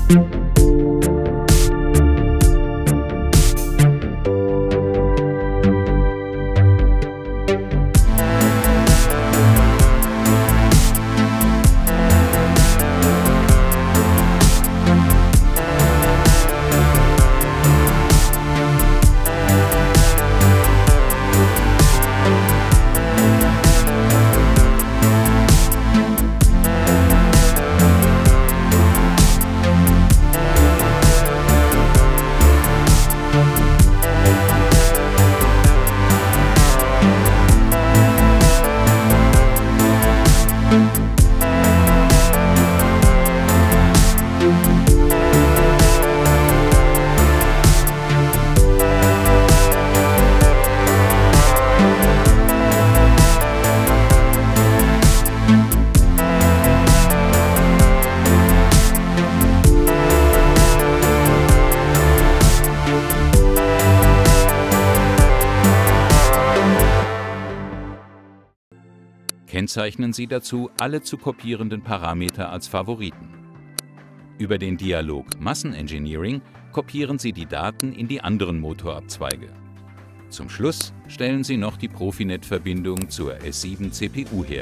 Kennzeichnen Sie dazu alle zu kopierenden Parameter als Favoriten. Über den Dialog Massenengineering kopieren Sie die Daten in die anderen Motorabzweige. Zum Schluss stellen Sie noch die Profinet-Verbindung zur S7 CPU her.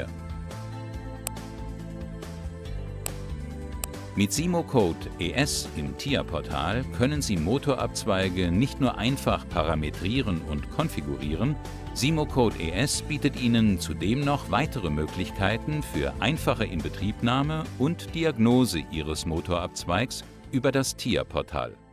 Mit SimoCode ES im TIA-Portal können Sie Motorabzweige nicht nur einfach parametrieren und konfigurieren, SimoCode ES bietet Ihnen zudem noch weitere Möglichkeiten für einfache Inbetriebnahme und Diagnose Ihres Motorabzweigs über das TIA-Portal.